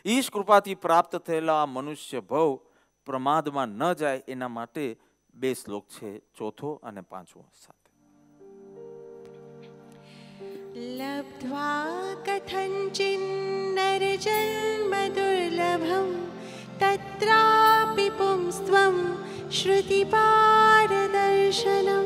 ઈશ કૃપાથી પ્રાપ્ત થયેલા મનુષ્ય ભવ પ્રમાદમાં ન જાય એના માટે 2 શ્લોક છે, ચોથો અને 5મો સાથે. લબ્ધ્વા કથંચિન્નરજન્મ દુર્લભમ તત્રાપિ પુંસ્ત્વં શ્રુતિપારદર્શનમ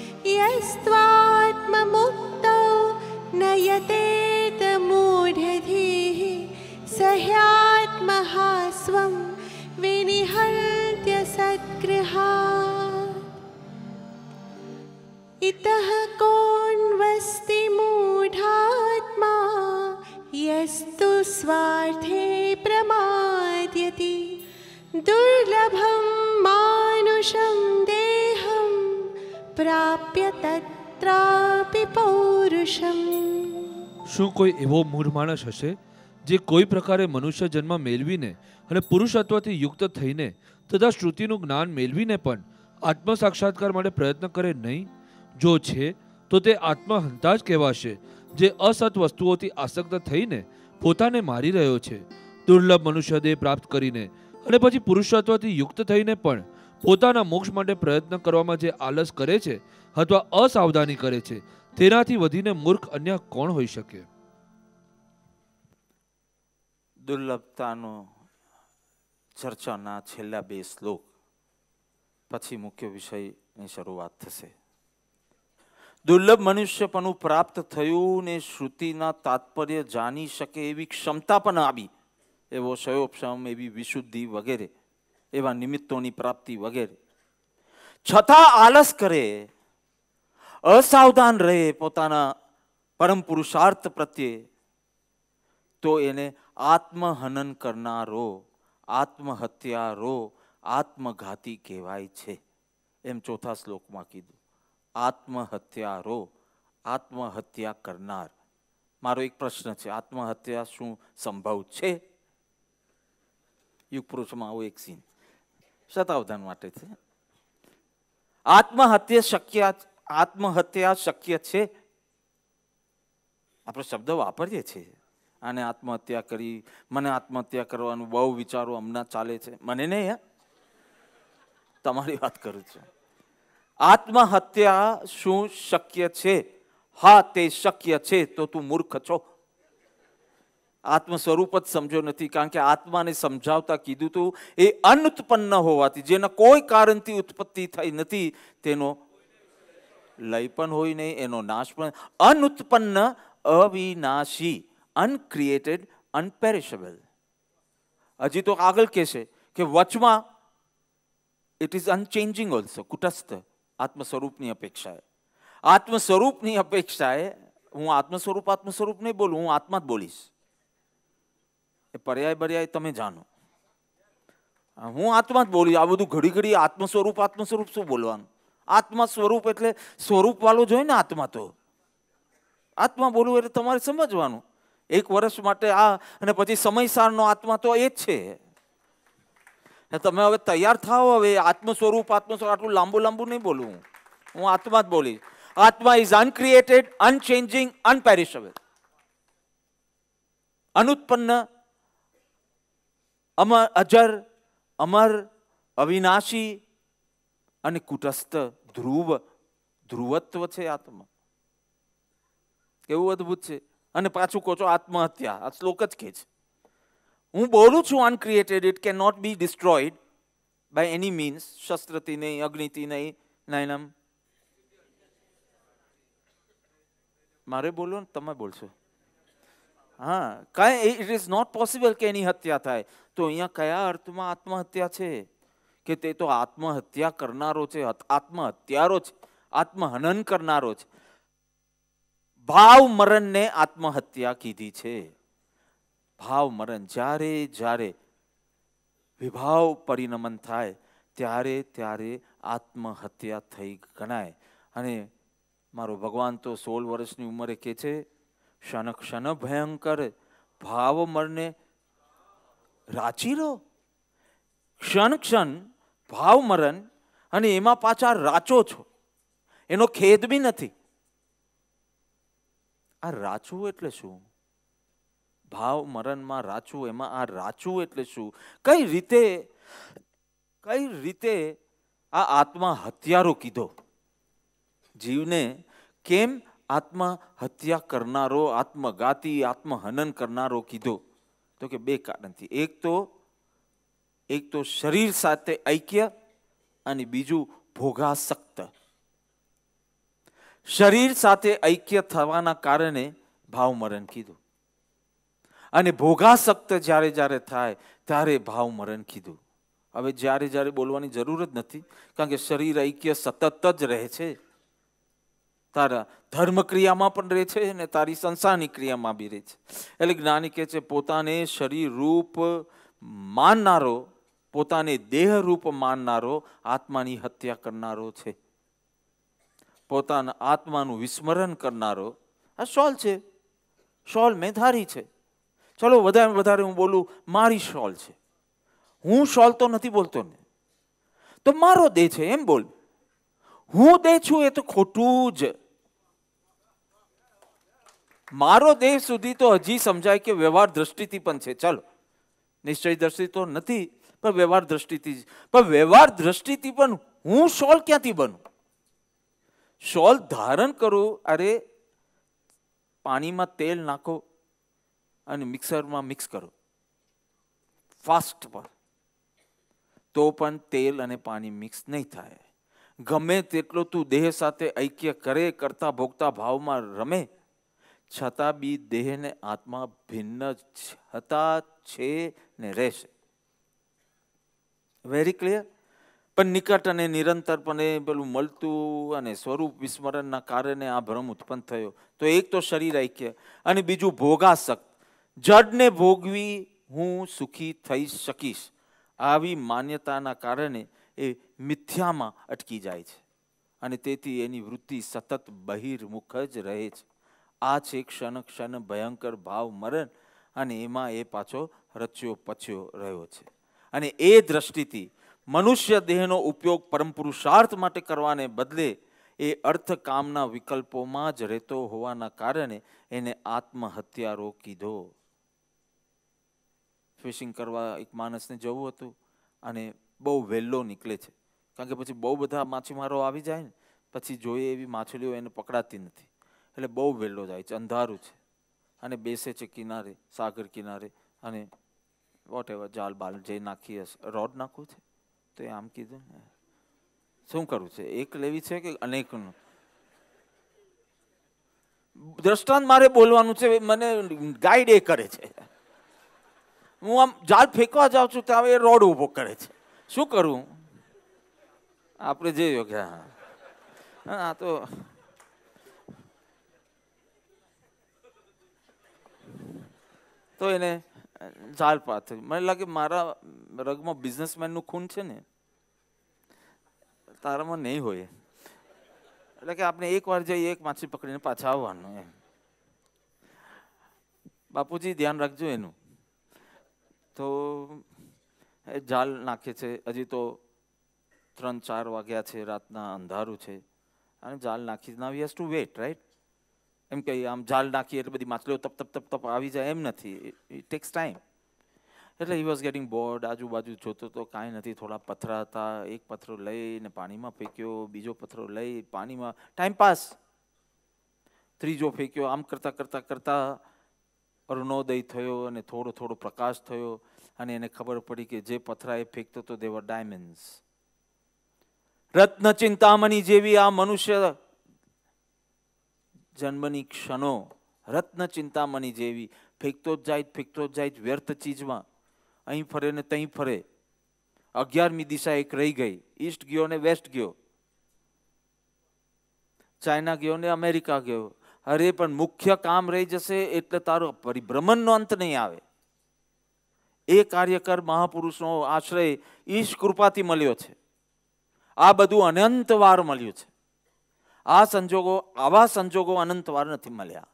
યસ્ત્વાત્મમુક્તો નયતેત મૂઢધીઃ સહ્યાત્મહાસ્વં વિનિહલ્ય સદ્ગૃહાत् ઇતઃ કોન્વસ્તિ મૂઢાત્મા યસ્તુ સ્વાર્થે પ્રમાદ્યતિ દુર્લભમ માનુષમ દેહમ પ્રાપ્ય તત્રાપિ પૌરુષમ. શું કોઈ એવો મૂઢ માણસ હશે જે કોઈ પ્રકારે મનુષ્ય જન્મ મેળવીને અને પુરુષત્વથી યુક્ત થઈને તથા શ્રુતિનું જ્ઞાન મેળવીને પણ આત્મ સાક્ષાત્કાર માટે પ્રયત્ન કરે નહીં? જો છે તો તે આત્મહંતા જ કહેવાશે, જે અસત વસ્તુઓથી આસક્ત થઈને પોતાને મારી રહ્યો છે. દુર્લભ મનુષ્ય દેહ પ્રાપ્ત કરીને અને પછી પુરુષત્વથી યુક્ત થઈને પણ પોતાના મોક્ષ માટે પ્રયત્ન કરવામાં જે આલસ કરે છે અથવા અસાવધાની કરે છે, તેનાથી વધીને મૂર્ખ અન્ય કોણ હોઈ શકે? દુર્લભતાનો ચર્ચાના છેલ્લા 2 શ્લોક પછી મુખ્ય વિષયની શરૂઆત થશે. દુર્લભ મનુષ્યપણું પ્રાપ્ત થયું ને શ્રુતિના તાત્પર્ય જાણી શકે એવી ક્ષમતા પણ આવી, એવો ક્ષયોપશમ, એવી વિશુદ્ધિ વગેરે, એવા નિમિત્તોની પ્રાપ્તિ વગેરે, છતાં આલસ કરે, અસાવધાન રહે પોતાના પરમ પુરુષાર્થ પ્રત્યે, તો એને આત્મહનન કરનારો, આત્મહત્યારો, આત્મઘાતી કહેવાય છે. એમ ચોથા શ્લોકમાં કીધું. આત્મહત્યારો, આત્મહત્યા કરનાર. મારો એક પ્રશ્ન છે, આત્મહત્યા શું સંભવ છે? યુગ પુરુષમાં આવો એક સીન શતાવધાન માટે છે. આત્મહત્યા શક્ય છે? આપણે શબ્દ વાપરીએ છીએ, આને આત્મહત્યા કરી, મને આત્મહત્યા કરવાનું બહુ વિચારો હમણાં ચાલે છે. મને નહીં, તમારી વાત કરું છું. આત્મહત્યા શું શક્ય છે? હા, તે શક્ય છે. તો તું મૂર્ખ છો. આત્મ સ્વરૂપ જ સમજો નથી. કારણ કે આત્માને સમજાવતા કીધું તું એ અનુત્પન્ન હોવાથી, જેના કોઈ કારણથી ઉત્પત્તિ થઈ નથી, તેનો લય પણ હોય નહીં, એનો નાશ પણ. અનુત્પન્ન, અવિનાશી, અનક્રિએટેડ, અનપેરિશેબલ. હજી તો આગળ કહેશે કે વચમાં ઇટ ઇઝ અનચેન્જિંગ ઓલ્સો, કુટસ્થ. આત્મ સ્વરૂપની અપેક્ષાએ, આત્મ સ્વરૂપની અપેક્ષાએ હું આત્મ સ્વરૂપ નહીં બોલું, હું આત્મા જ બોલીશ. એ પર્યાય બર્યાય તમે જાણો. હું આત્મા જ બોલીશ. આ બધું ઘડી ઘડી આત્મ સ્વરૂપ શું બોલવાનું? આત્મા સ્વરૂપ એટલે સ્વરૂપ વાળો જોઈએ ને આત્મા. તો આત્મા બોલવું એટલે તમારે સમજવાનું. 1 વર્ષ માટે આ, અને પછી સમયસારનો આત્મા તો એ જ છે. તમે હવે તૈયાર થાઓ. હવે આત્મ સ્વરૂપ આટલું લાંબુ નહીં બોલવું. હું આત્મા જ બોલીશ. આત્મા ઇઝ અનક્રિએટેડ, અનચેન્જિંગ, અનપેરિશેબલ, અનુત્પન્ન, અજર, અમર, અવિનાશી અને કુટસ્થ, ધ્રુવત્વ છે આત્મા. કેવું અદભુત છે. અને પાછું કહો છો આત્મહત્યા. આ શ્લોક જ કે છે. હું બોલું છું uncreated, it can not be destroyed by any means. શસ્ત્રથી નહીં, અગ્નિથી નહીં, નાયનમ. મારે બોલો ને તમે બોલશો? હા, કાંઈ ઇટ ઇઝ નોટ પોસિબલ કે એની હત્યા થાય. તો અહીંયા કયા અર્થમાં આત્મહત્યા છે? કે તે તો આત્મહત્યા કરનારો છે, આત્મહત્યારો છે, આત્મહનન કરનારો છે. ભાવ મરણને આત્મહત્યા કીધી છે. ભાવ મરણ, જ્યારે જ્યારે વિભાવ પરિણમન થાય ત્યારે આત્મહત્યા થઈ ગણાય. અને મારો ભગવાન તો 16 વર્ષની ઉંમરે કહે છે, ક્ષણ ક્ષણ ભયંકર ભાવ મરને રાચી રહો. ક્ષણ ક્ષણ ભાવ મરણ, અને એમાં પાછા રાચો છો. એનો ખેદ બી નથી. આ રાચવું એટલે શું? ભાવ મરણમાં રાચવું, એમાં આ રાચવું એટલે શું? કઈ રીતે આ આત્મા હત્યારો કીધો? જીવને કેમ આત્મા હત્યા કરનારો, આત્મઘાતી, આત્મહનન કરનારો કીધો? તો કે બે કારણથી. એક તો શરીર સાથે ઐક્ય અને બીજું ભોગાસક્ત. શરીર સાથે ઐક્ય થવાના કારણે ભાવ મરણ કીધું, અને ભોગાસક્ત જ્યારે જ્યારે થાય ત્યારે ભાવ મરણ કીધું. હવે જ્યારે બોલવાની જરૂર જ નથી, કારણ કે શરીર ઐક્ય સતત જ રહે છે. તારા ધર્મ ક્રિયામાં પણ રહે છે અને તારી સંસારની ક્રિયામાં બી રહે છે. એટલે જ્ઞાની કહે છે પોતાને શરીર રૂપ માનનારો, પોતાને દેહ રૂપ માનનારો આત્માની હત્યા કરનારો છે. પોતાના આત્માનું વિસ્મરણ કરનારો આ શોલ છે. શોલ મેં ધારી છે. ચલો વધારે હું બોલું, મારી શોલ છે. હું શોલ તો નથી બોલતો ને, તો મારો દેહ છે એમ બોલ. હું દેહ છું એ તો ખોટું જ. મારો દેહ સુધી તો હજી સમજાય કે વ્યવહાર દ્રષ્ટિથી પણ છે. ચલો, નિશ્ચય દ્રષ્ટિ તો નથી, પણ વ્યવહાર દ્રષ્ટિથી. પણ વ્યવહાર દ્રષ્ટિથી પણ હું શોલ ક્યાંથી બનું? શોલ ધારણ કરું. અરે પાણીમાં તેલ નાખો અને મિક્સરમાં મિક્સ કરો ફાસ્ટ પર, તો પણ તેલ અને પાણી મિક્સ નહીં થાય. ગમે તેટલો તું દેહ સાથે ઐક્ય કરે, કરતા ભોગતા ભાવમાં રમે, છતાં બી દેહ ને આત્મા ભિન્ન હતા, છે ને રહેશે. Very clear? પણ નિકટ અને નિરંતરપણે પેલું મળતું અને સ્વરૂપ વિસ્મરણના કારણે આ ભ્રમ ઉત્પન્ન થયો. તો એક તો શરીર ઐક્ય અને બીજું ભોગાસક્ત. જડને ભોગવી હું સુખી થઈ શકીશ, આવી માન્યતાના કારણે એ મિથ્યામાં અટકી જાય છે, અને તેથી એની વૃત્તિ સતત બહિર્મુખ જ રહે છે. આ છે ક્ષણ ભયંકર ભાવ મરણ, અને એમાં એ પાછો રચ્યો પચ્યો રહ્યો છે. અને એ દ્રષ્ટિથી મનુષ્ય દેહનો ઉપયોગ પરમ પુરુષાર્થ માટે કરવાને બદલે એ અર્થ કામના વિકલ્પોમાં જ રહેતો હોવાના કારણે એને આત્મહત્યારો કીધો. ફિશિંગ કરવા એક માણસને જવું હતું, અને બહુ વહેલો નીકળે છે, કારણ કે પછી બહુ બધા માછીમારો આવી જાય ને, પછી જોઈએ એવી માછલીઓ એને પકડાતી નથી, એટલે બહુ વહેલો જાય છે. અંધારું છે અને બેસે છે કિનારે, સાગર કિનારે, અને વોટ એવર જાલ બાલ જે નાખી હશે, રોડ નાખવું છે તો એ આમ કીધું ને, શું કરવું છે? એક લેવી છે કે અનેકનું? દ્રષ્ટાંત મારે બોલવાનું છે, મને ગાઈડ એ કરે છે. હું આમ જાલ ફેંકવા જાઉં છું ત્યાં એ રોડ ઉભો કરે છે. શું કરું? આપણે જે યોગ્ય. હા, તો એને જાલ પાથ. મને લાગે મારા રગમાં બિઝનેસમેનનું ખૂન છે ને, તારામાં નહીં હોય. એટલે કે આપણે એક વાર જઈએ, એક માછી પકડીને પાછા આવવાનું એમ. બાપુજી ધ્યાન રાખજો એનું. તો જાલ નાખે છે. હજી તો 3-4 વાગ્યા છે રાતના, અંધારું છે, અને જાલ નાખી. Now he has to wait, right? એમ કે આમ જાલ નાખીએ એટલે બધી માછલીઓ તપ તપ તપ તપ આવી જાય એમ નથી. It takes time. એટલે હી વોઝ ગેટિંગ બોર્ડ. આજુબાજુ જોતો તો કાંઈ નથી. થોડા પથરા હતા. એક પથરો લઈને પાણીમાં ફેંક્યો, બીજો પથરો લઈ પાણીમાં, ટાઈમ પાસ. ત્રીજો ફેંક્યો. આમ કરતા કરતા કરતા અરુણોદય થયો અને થોડો થોડો પ્રકાશ થયો, અને એને ખબર પડી કે જે પથરા એ ફેંકતો તો દે વર ડાયમંડ્સ. રત્ન ચિંતામણી જેવી આ મનુષ્ય જન્મની ક્ષણો રત્ન ચિંતામણી જેવી ફેંકતો જ જાય વ્યર્થ ચીજમાં. અહીં ફરે ને ત્યાં ફરે. 11મી દિશા એક રહી ગઈ. ઈસ્ટ ગયો ને વેસ્ટ ગયો, ચાઇના ગયો ને અમેરિકા ગયો. અરે પણ મુખ્ય કામ રહી જશે એટલે તારો પરિભ્રમણનો અંત નહીં આવે. એ કાર્યકર મહાપુરુષનો આશ્રય ઈશ કૃપાથી મળ્યો છે. આ બધું અનંત વાર મળ્યું છે. આવા સંજોગો અનંત વાર નથી મળ્યા.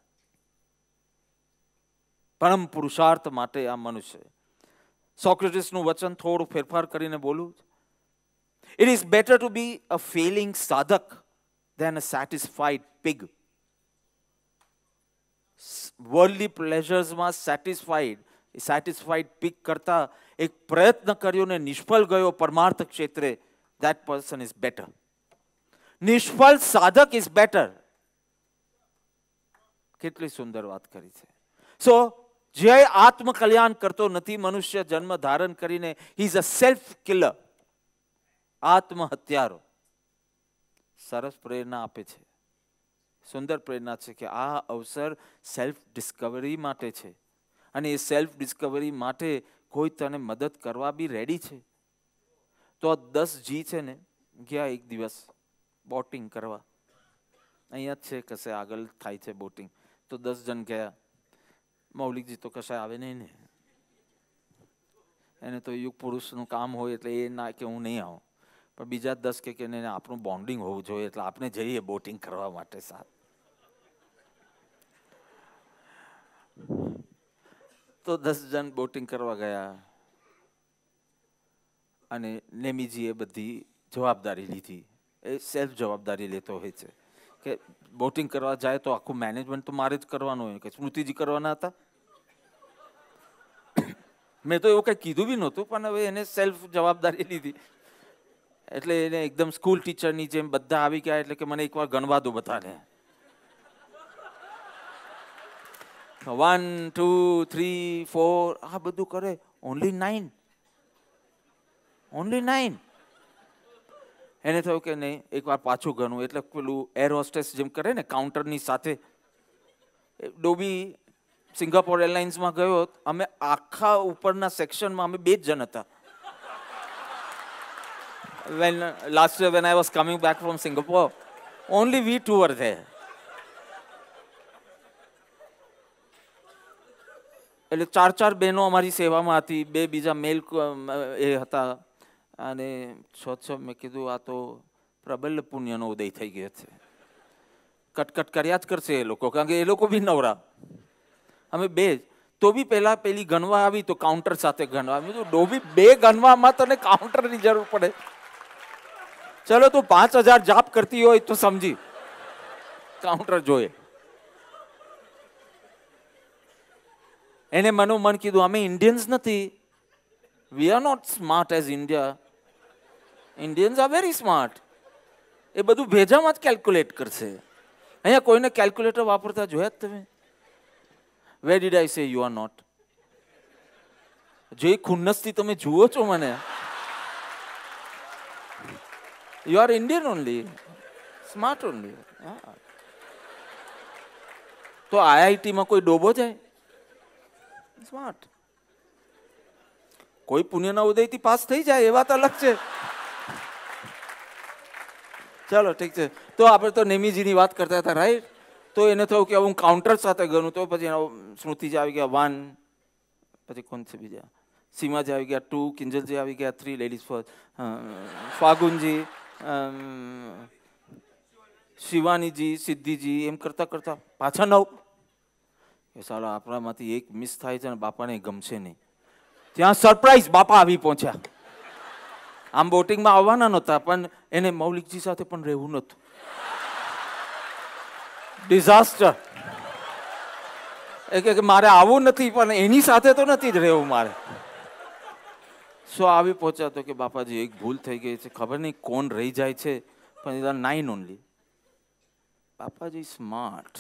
પરમ પુરુષાર્થ માટે આ મનુષ્ય. સોક્રેટિસનું વચન થોડું ફેરફાર કરીને બોલું. It is better to be a failing sadhak than a satisfied pig. Worldly પ્લેઝર્સમાં સેટિસ્ફાઈડ પીક કરતા એક પ્રયત્ન કર્યો ને નિષ્ફળ ગયો પરમાર્થ ક્ષેત્રે, that person is better. નિષ્ફળ સાધક is better. કેટલી સુંદર વાત કરી છે. સો જે આત્મકલ્યાણ કરતો નથી, મનુષ્ય જન્મ ધારણ કરીને he is a self killer, આત્મહત્યારો. સરસ પ્રેરણા આપે છે, સુંદર પ્રેરણા છે કે આ અવસર સેલ્ફ ડિસ્કવરી માટે છે અને એ સેલ્ફ ડિસ્કવરી માટે કોઈ તને મદદ કરવા બી રેડી છે. તો 10 જી છે ને ગયા એક દિવસ બોટિંગ કરવા, અહીંયા જ છે કશે આગળ થાય છે બોટિંગ, તો 10 જણ ગયા. મૌલિકજી તો કશે આવે નહીં ને, એને તો યુગ પુરુષનું કામ હોય એટલે એ ના કે હું નહીં આવું, પણ બીજા 10 કે આપણું બોન્ડિંગ હોવું જોઈએ એટલે આપણે જઈએ બોટિંગ કરવા માટે સાથ. તો 10 જણ બોટિંગ કરવા ગયા અને નેમીજીએ બધી જવાબદારી લીધી. એ સેલ્ફ જવાબદારી લેતો હોય છે કે બોટિંગ કરવા જાય તો આખું મેનેજમેન્ટ તો મારે જ કરવાનું હોય, કે સ્મૃતિજી કરવાના હતા. મેં તો એવું કંઈ કીધું બી નહોતું, પણ હવે એને સેલ્ફ જવાબદારી લીધી એટલે એને એકદમ સ્કૂલ ટીચરની જેમ બધા આવી ગયા એટલે કે મને એકવાર ગણવા દો બધાને. 1 2 3 4 આ બધું કરે, ઓનલી 9. એને થયું કે નહીં એકવાર પાછું ગણવું, એટલે પેલું એર હોસ્ટેસ જેમ કરે ને કાઉન્ટરની સાથે, ડોબી સિંગાપોર એરલાઇન્સમાં ગયો. અમે આખા ઉપરના સેક્શનમાં અમે 2 જ જણ હતા. Last year when I was coming back from Singapore, only we 2 were there. એટલે 4 બહેનો અમારી સેવામાં હતી, 2 બીજા મેલ એ હતા અને 6 મેં કીધું આ તો પ્રબલ પુણ્યનો ઉદય થઈ ગયો છે. કટકટ કર્યા જ કરશે એ લોકો, કારણ કે એ લોકો બી નવરા. અમે 2 તો બી પેલી ગણવા આવી તો કાઉન્ટર સાથે ગણવા. મેં કીધું ડોબી 2 ગણવામાં તને કાઉન્ટરની જરૂર પડે? ચલો તું 5000 જાપ કરતી હોય તો સમજી કાઉન્ટર જોઈએ. એને મનોમન કીધું અમે ઇન્ડિયન્સ નથી, we are not smart as India, Indians are very smart. એ બધું ભેજામાં જ કેલ્ક્યુલેટ કરશે. અહીંયા કોઈને કેલ્ક્યુલેટર વાપરતા જોયા જ તમે? વેર ડીડ આઈ સે યુ આર નોટ? જે ખુન્નસથી તમે જુઓ છો મને, you are Indian only, smart only. તો આઈઆઈટીમાં કોઈ ડોબો જાય? સ્માર્ટ. કોઈ પુણ્યના ઉદયથી પાસ થઈ જાય એ વાત અલગ છે. ચાલો ઠીક છે. તો આપણે તો નેમીજીની વાત કરતા હતા, રાઈટ? તો એને થયું કે હું કાઉન્ટર સાથે ગણું, તો પછી સ્મૃતિજી આવી ગયા 1, પછી કોણ છે બીજા, સીમાજી આવી ગયા 2, કિંજલજી આવી ગયા 3, લેડીઝ ફર્સ્ટ, ફાગુનજી, શિવાનીજી, સિદ્ધિજી, એમ કરતા કરતા પાછા 9. એ સાલા આપણામાંથી એક મિસ થાય છે ને બાપાને ગમશે નહીં. ત્યાં સરપ્રાઈઝ બાપા આવી પહોંચ્યા. આમ બોટિંગમાં આવવાના નહોતા, પણ એને મૌલિકજી સાથે પણ રહેવું નહોતું. ડિઝાસ્ટર. એ કે મારે આવું નથી, પણ એની સાથે તો નથી જ રહેવું મારે. સો આવી પહોંચ્યા તો કે બાપાજી એક ભૂલ થઈ ગઈ છે, ખબર નહીં કોણ રહી જાય છે, પણ 9 only. Bapaji smart.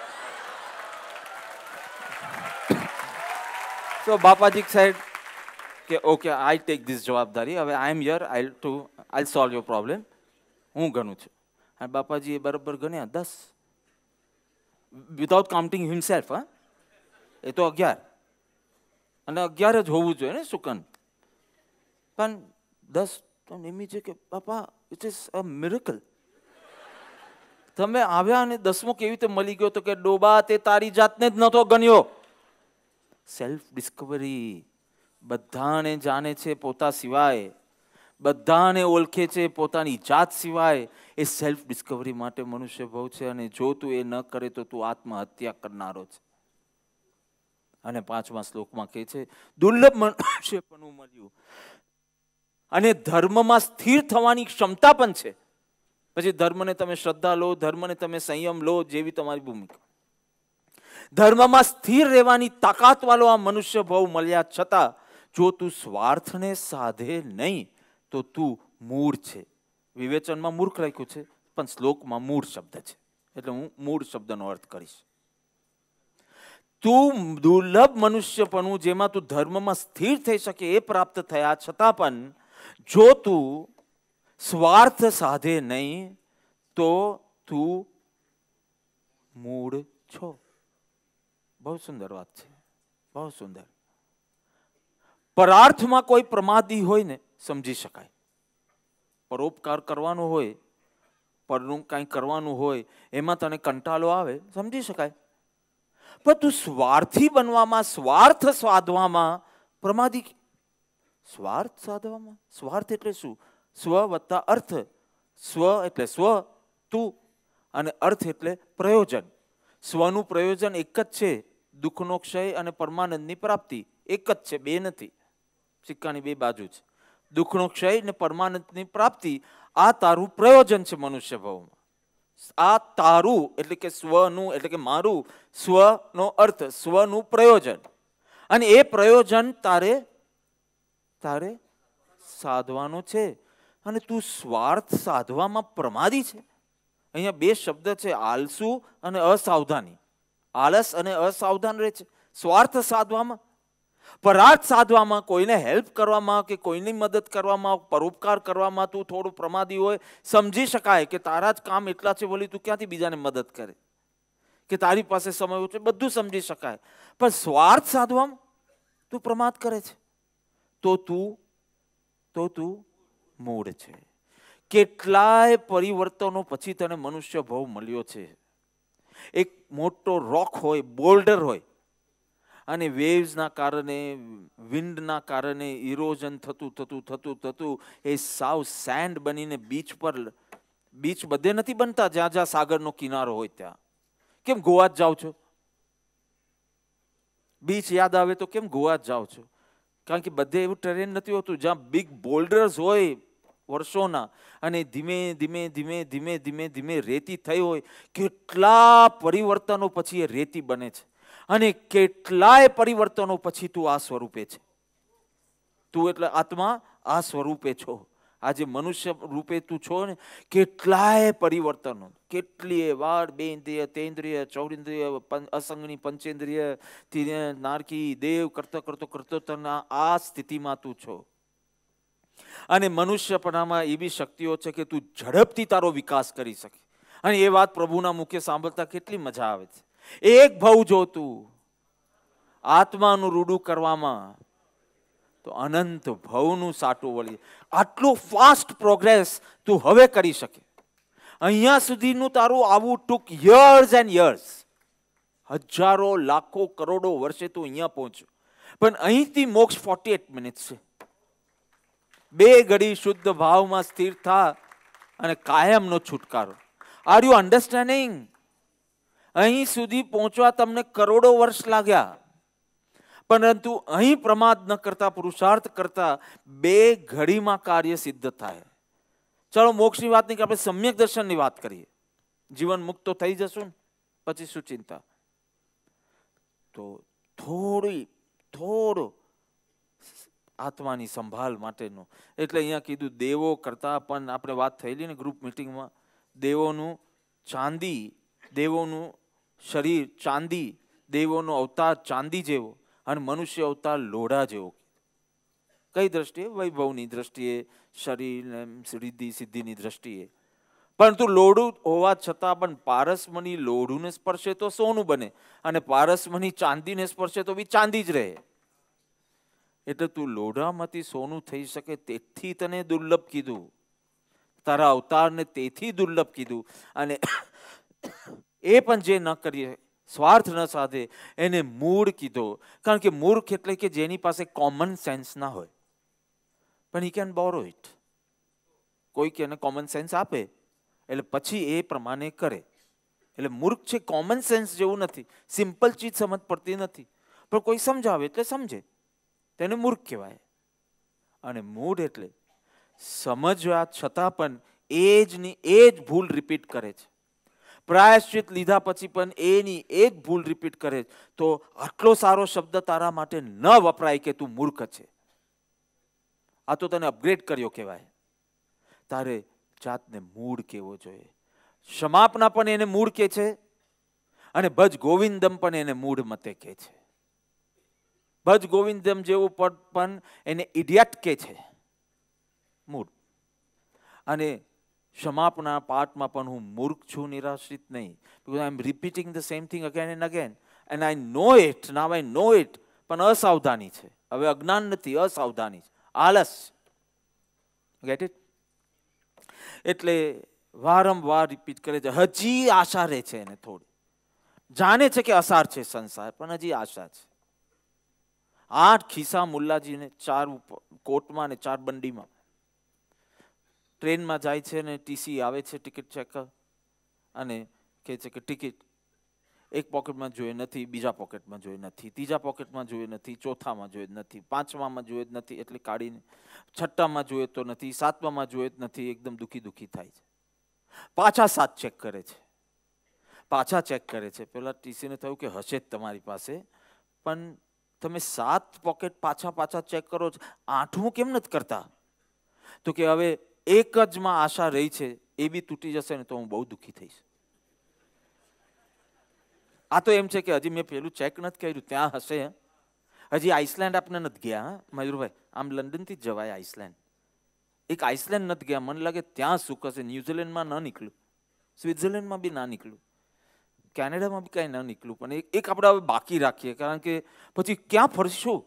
So Bapaji said, okay, I take this જવાબદારી. હવે I am here, I'll solve your problem. હું ગણું છું. અને બાપાજી એ બરાબર ગણ્યા 10. Without counting himself, હા? એ તો 11. અને 11 જ હોવું જોઈએ ને સુકન. પણ 10 તો એમ છે કે બાપા, it is a miracle. તમે આવ્યા અને 10મો કેવી રીતે મળી ગયો? તો કે ડોબા તે તારી જાતને જ નતો ગણ્યો. Self Discovery. બધાને જાણે છે પોતા સિવાય, બધાને ઓળખે છે પોતાની જાત સિવાય. એ સેલ્ફ ડિસ્કવરી માટે મનુષ્ય ભવ છે, અને જો તું એ ન કરે તો તું આત્મહત્યા કરનારો છે. અને 5મા શ્લોકમાં કહે છે દુર્લભ મનુષ્યપણું મળ્યું અને ધર્મમાં સ્થિર થવાની ક્ષમતા પણ છે. પછી ધર્મને તમે શ્રદ્ધા લો, ધર્મને તમે સંયમ લો, જેવી તમારી ભૂમિકા. ધર્મમાં સ્થિર રહેવાની તાકાત વાળો આ મનુષ્ય ભાવ મળ્યા છતાં જો તું સ્વાર્થને સાધે નહીં તો તું મૂળ છે. વિવેચનમાં મૂર્ખ લખ્યું છે, પણ શ્લોકમાં મૂળ શબ્દ છે, એટલે હું મૂળ શબ્દનો અર્થ કરીશ. તું દુર્લભ મનુષ્યપણું જેમાં તું ધર્મમાં સ્થિર થઈ શકે એ પ્રાપ્ત થયા છતાં પણ જો તું સ્વાર્થ સાધે નહીં તો તું મૂળ છો. બહુ સુંદર વાત છે, બહુ સુંદર. પરાર્થમાં કોઈ પ્રમાદી હોય ને સમજી શકાય. પરોપકાર કરવાનો હોય, પરનું કંઈ કરવાનું હોય, એમાં તને કંટાળો આવે, સમજી શકાય. પણ તું સ્વાર્થી બનવામાં, સ્વાર્થ સાધવામાં પ્રમાદી. સ્વાર્થ સાધવામાં, સ્વાર્થ એટલે શું? સ્વ વત્તા અર્થ. સ્વ એટલે સ્વ, તું, અને અર્થ એટલે પ્રયોજન. સ્વનું પ્રયોજન એક જ છે, દુઃખનો ક્ષય અને પરમાનંદની પ્રાપ્તિ. એક જ છે, બે નથી. સિક્કાની બે બાજુ છે. દુઃખનો ક્ષય અને પરમાનંદની પ્રાપ્તિ, આ તારું પ્રયોજન છે મનુષ્ય ભાવમાં. આ તારું એટલે કે સ્વનું, એટલે કે મારું, સ્વનો અર્થ, સ્વનું પ્રયોજન. અને એ પ્રયોજન તારે સાધવાનું છે. અને તું સ્વાર્થ સાધવામાં પ્રમાદી છે. અહીંયા બે શબ્દ છે, આલસુ અને અસાવધાની. આળસ અને અસાવધાન રહે છે સ્વાર્થ સાધવામાં. પરાર્થ સાધવામાં, કોઈને હેલ્પ કરવામાં કે કોઈની મદદ કરવામાં, પરોપકાર કરવામાં તું થોડું પ્રમાદી હોય, સમજી શકાય કે તારા જ કામ એટલા છે, બોલી તું ક્યાંથી બીજાને મદદ કરે, કે તારી પાસે સમય છે, બધું સમજી શકાય. પણ સ્વાર્થ સાધવામાં તું પ્રમાદ કરે છે તો તું મૂળ છે. કેટલાય પરિવર્તનો પછી તને મનુષ્ય ભાવ મળ્યો છે. એક મોટો રોક હોય, બોલ્ડર હોય, અને વેવ્સના કારણે, વિન્ડના કારણે ઇરોઝન થતું એ સાવ સેન્ડ બનીને બીચ બધે નથી બનતા જ્યાં જ્યાં સાગરનો કિનારો હોય ત્યાં. કેમ ગોવા જ જાઓ છો? બીચ યાદ આવે તો કેમ ગોવા જ જાઓ છો? કારણ કે બધે એવું ટ્રેન નથી હોતું જ્યાં બિગ બોલ્ડર્સ હોય વર્ષોના, અને ધીમે ધીમે રેતી થઈ હોય. કેટલા પરિવર્તનો પછી એ રેતી બને છે, અને કેટલાય પરિવર્તનો પછી તું આ સ્વરૂપે છે. તું એટલે આત્મા આ સ્વરૂપે છો. આજે મનુષ્ય રૂપે તું છો ને, કેટલાય પરિવર્તનો, કેટલીય વાર બેન્દ્રિય, તેન્દ્રિય, ચૌરિન્દ્રિય, અસંગની પંચેન્દ્રિય, નારકી, દેવ કરતો આ સ્થિતિમાં તું છો. અને મનુષ્યપણામાં એવી શક્તિઓ છે કે તું ઝડપથી તારો વિકાસ કરી શકે. અને એ વાત પ્રભુના મુખે સાંભળતા કેટલી મજા આવે છે. એક ભાવ જો તું આત્માનું રૂડું કરવામાં તો અનંત ભાવનું સાટું વળી. આટલું ફાસ્ટ પ્રોગ્રેસ તું હવે કરી શકે. અહીંયા સુધીનું તારું આવું ટૂંક યર્સ એન્ડ યર્સ, હજારો લાખો કરોડો વર્ષે તું અહીંયા પહોંચ્યો. પણ અહીંથી મોક્ષ 48 મિનિટ છે. 2 ઘડી શુદ્ધ ભાવમાં સ્થિર થા અને કાયમનો છુટકારો. Are you understanding? અહીં સુધી પહોંચવા તમને કરોડો વર્ષ લાગ્યા, પરંતુ અહીં પ્રમાદ ન કરતા, પુરુષાર્થ કરતા 2 ઘડીમાં કાર્ય સિદ્ધ થાય. ચાલો મોક્ષની વાત નહીં, આપણે સમ્યક દર્શનની વાત કરીએ. જીવન મુક્ત તો થઈ જશું ને, પછી શું ચિંતા? તો થોડો આત્માની સંભાળ માટેનો. એટલે અહીંયા કીધું દેવો કરતા, પણ આપણે વાત થયેલી ને ગ્રુપ મિટિંગમાં, દેવોનું ચાંદી, દેવોનું શરીર ચાંદી, દેવોનો અવતાર ચાંદી જેવો, અને મનુષ્ય અવતાર લોઢા જેવો. કઈ દ્રષ્ટિએ? વૈભવની દ્રષ્ટિએ, શરીર રિદ્ધિ સિદ્ધિની દ્રષ્ટિએ. પરંતુ લોઢું હોવા છતાં પણ પારસમણી લોઢુને સ્પર્શે તો સોનું બને, અને પારસમણી ચાંદીને સ્પર્શે તો બી ચાંદી જ રહે. એટલે તું લોઢામાંથી સોનું થઈ શકે તેથી તને દુર્લભ કીધું, તારા અવતારને તેથી દુર્લભ કીધું. અને એ પણ જે ન કરીએ, સ્વાર્થ ન સાધે, એને મૂળ કીધો. કારણ કે મૂર્ખ એટલે કે જેની પાસે કોમન સેન્સ ના હોય, પણ હી કેન બોરો ઇટ. કોઈક એને કોમન સેન્સ આપે એટલે પછી એ પ્રમાણે કરે. એટલે મૂર્ખ છે, કોમન સેન્સ જેવું નથી, સિમ્પલ ચીજ સમજ પડતી નથી, પણ કોઈ સમજાવે એટલે સમજે, તેને મૂર્ખ કહેવાય. અને મૂળ એટલે સમજવા છતાં પણ એ જ ભૂલ રિપીટ કરે છે. પ્રાયશ્ચિત લીધા પછી પણ એની એક ભૂલ રિપીટ કરે તો આટલો સારો શબ્દ તારા માટે ન વપરાય કે તું મૂર્ખ છે. આ તો તને અપગ્રેડ કર્યો કહેવાય. તારે જાતને મૂળ કેવો જોઈએ. ક્ષમાપના પણ એને મૂળ કે છે અને ભજ ગોવિંદમ પણ એને મૂળ મતે કે છે. ભજ ગોવિંદમ જેવું પદ પણ એને ઇડિયટ કે છે, મૂળ. અને ક્ષમાપના પાઠમાં પણ હું મૂર્ખ છું, નિરાશ્રિત નહીં. Because I am repeating the same thing again and again and I know it, now I know it. પણ અસાવધાની છે. હવે અજ્ઞાન નથી, અસાવધાની છે, આળસ. Get it? એટલે વારંવાર રિપીટ કરે છે. હજી આશા રહે છે એને થોડી. જાણે છે કે અસાર છે સંસાર, પણ હજી આશા છે. 8 ખિસ્સા મુલ્લાજીને, 4 કોટમાં ને 4 બંડીમાં. ટ્રેનમાં જાય છે ને ટીસી આવે છે, ટિકિટ ચેકર, અને કહે છે કે ટિકિટ. એક પોકેટમાં જોઈએ નથી, બીજા પોકેટમાં જોઈએ નથી, ત્રીજા પોકેટમાં જોઈએ નથી, ચોથામાં જોઈએ નથી, 5મામાં જોઈએ નથી એટલે કાઢીને, 6મામાં જોઈએ તો નથી, 7મામાં જોઈએ નથી. એકદમ દુખી થાય છે. પાછા 7 ચેક કરે છે. પાછા ચેક કરે છે. પેલા ટીસીને થયું કે હશે જ તમારી પાસે, પણ તમે 7 પોકેટ પાછા ચેક કરો છો, 8મું કેમ નથી કરતા? તો કે હવે એક જ માં આશા રહી છે, એ બી તૂટી જશે ને તો હું બહુ દુઃખી થઈશ. આ તો એમ છે કે હજી મેં પેલું ચેક નથી કર્યું, ત્યાં હશે. હજી આઈસલેન્ડ આપણે નથી ગયા. મયુરભાઈ, આમ લંડનથી જ જવાય આઈસલેન્ડ. એક આઈસલેન્ડ નથી ગયા, મને લાગે ત્યાં સુખ હશે. ન્યુઝીલેન્ડમાં ન નીકળ્યું, સ્વિટ્ઝરલેન્ડમાં બી ના નીકળ્યું, કેનેડામાં બી કાંઈ ન નીકળ્યું. પણ એક આપણે હવે બાકી રાખીએ, કારણ કે પછી ક્યાં ફરીશું?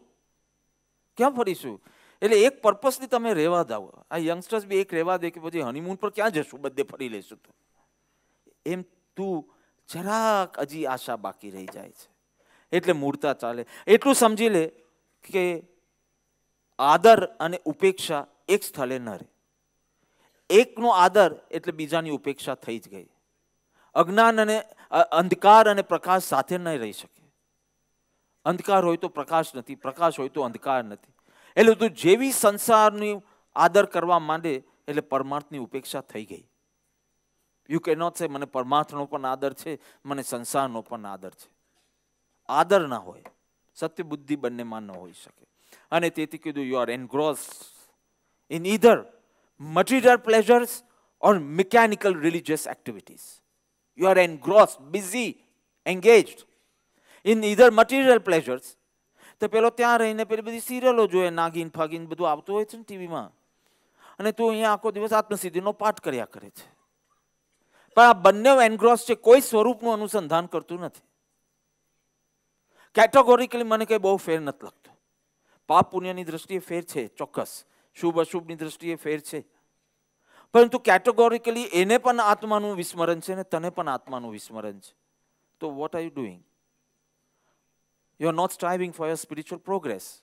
એટલે એક પર્પસથી તમે રહેવા દો. આ યંગસ્ટર્સ બી એક રહેવા દે કે પછી હનીમૂન પર ક્યાં જશું, બધે ફરી લેશું. તો એમ તું જરાક હજી આશા બાકી રહી જાય છે. એટલે મૂળતા ચાલે. એટલું સમજી લે કે આદર અને ઉપેક્ષા એક સ્થળે ન રહે. એકનો આદર એટલે બીજાની ઉપેક્ષા થઈ જ ગઈ. અજ્ઞાન અને અંધકાર અને પ્રકાશ સાથે ન રહી શકે. અંધકાર હોય તો પ્રકાશ નથી, પ્રકાશ હોય તો અંધકાર નથી. એટલે તું જેવી સંસારની આદર કરવા માંડે એટલે પરમાર્થની ઉપેક્ષા થઈ ગઈ. યુ કેન નોટ સે મને પરમાર્થનો પણ આદર છે, મને સંસારનો પણ આદર છે. આદર ના હોય, સત્ય બુદ્ધિ બંનેમાં ન હોઈ શકે. અને તેથી કીધું you are engrossed in either material pleasures or mechanical religious activities. You are engrossed, busy, engaged in either material pleasures. તો પેલો ત્યાં રહીને પેલી બધી સિરિયલો જોઈએ, નાગીન ફાગીન બધું આવતું હોય છે ને ટીવીમાં, અને તું અહીંયા આખો દિવસ આત્મસિદ્ધિનો પાઠ કર્યા કરે છે. પણ આ બંને એનગ્રોસ છે, કોઈ સ્વરૂપનું અનુસંધાન કરતું નથી. કેટેગોરિકલી મને કંઈ બહુ ફેર નથી લાગતો. પાપ પુણ્યની દ્રષ્ટિએ ફેર છે ચોક્કસ, શુભ અશુભની દ્રષ્ટિએ ફેર છે. પરંતુ કેટેગોરિકલી એને પણ આત્માનું વિસ્મરણ છે ને તને પણ આત્માનું વિસ્મરણ છે. તો what are you doing? You are not striving for your spiritual progress.